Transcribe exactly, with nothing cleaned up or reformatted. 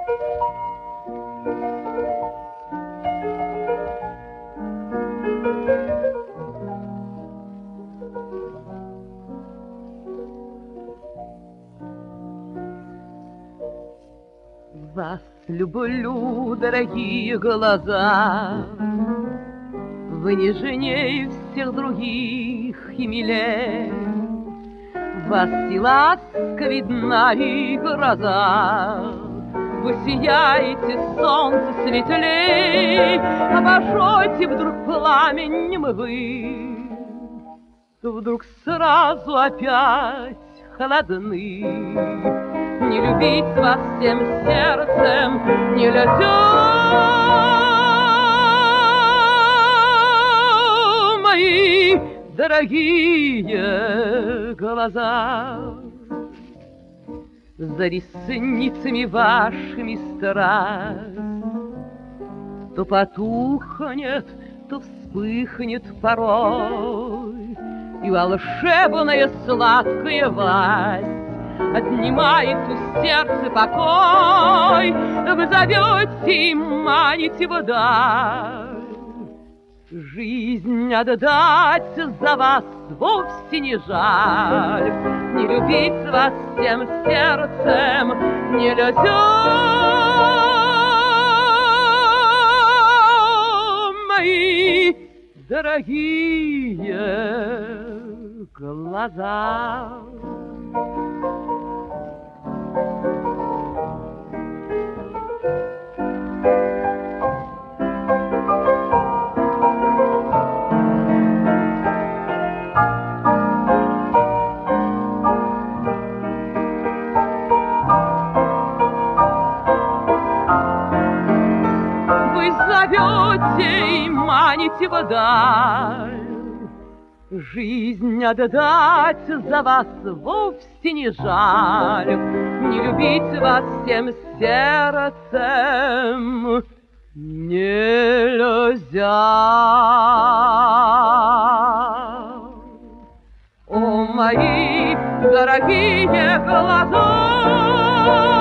Вас люблю, дорогие глаза, вы нежнее всех других и милее. Вас и ласка видна, и гроза, вы сияете, солнце светлей. Обожжете вдруг пламенем вы, вдруг сразу опять холодны. Не любить вас всем сердцем нельзя. Мои дорогие глаза, за ресницами вашими страсть то потухнет, то вспыхнет порой, и волшебная сладкая власть отнимает у сердца покой. Вы зовете и маните вдаль. Жизнь отдать за вас вовсе не жаль. Не любить вас всем сердцем нельзя. Мои дорогие глаза. Зовете и маните вдаль. Жизнь отдать за вас вовсе не жаль. Не любить вас всем сердцем нельзя. О, мои дорогие глаза!